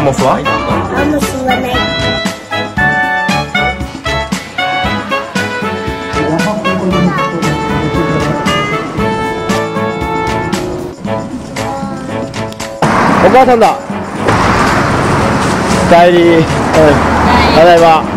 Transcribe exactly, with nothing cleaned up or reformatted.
モスは？ マンモスはない。 お母さんだ。帰り。うん。ただいま。